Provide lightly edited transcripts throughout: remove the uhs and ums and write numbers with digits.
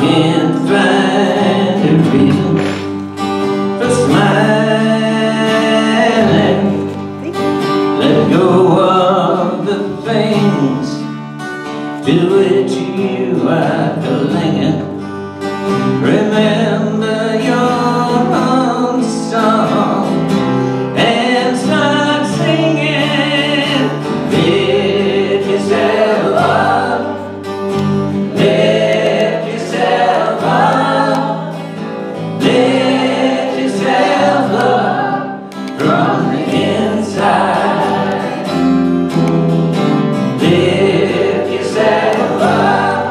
can't find a reason for smiling. Let go of the things to which you are clinging. Remember your own song and start singing. Lift yourself up, lift yourself up, lift yourself up from the inside. Lift yourself up,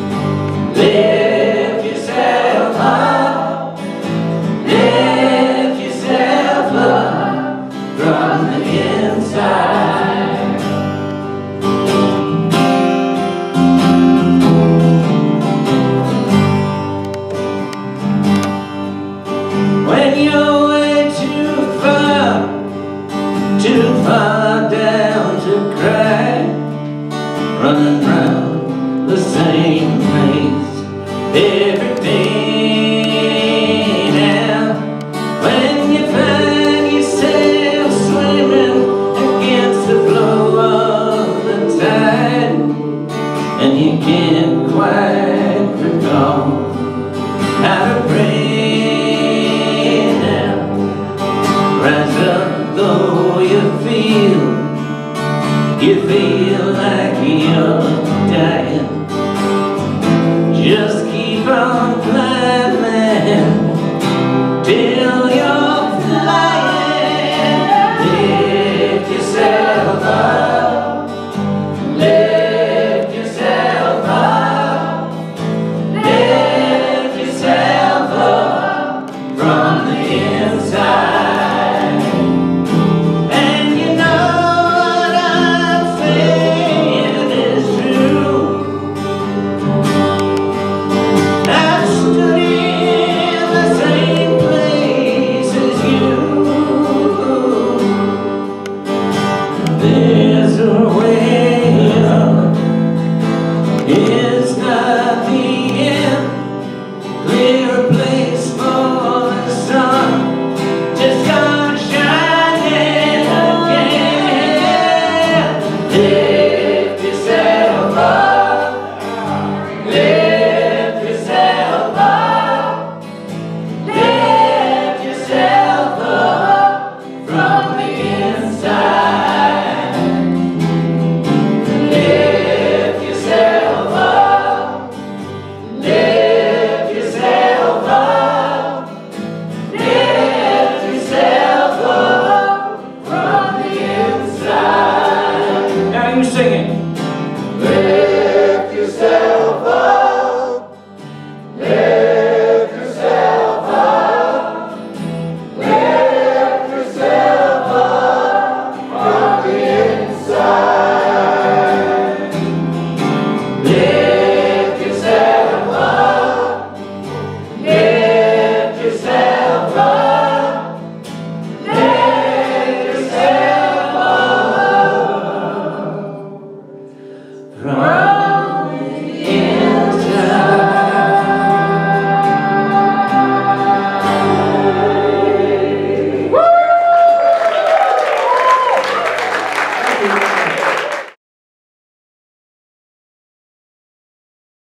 lift yourself up, lift yourself up from the inside. When you're way too far down to cry, running round the same place every day now. When you find yourself swimming against the flow of the tide, and you can't quite recall how to pray now, rise up though you feel like you're dying. Just keep on climbing.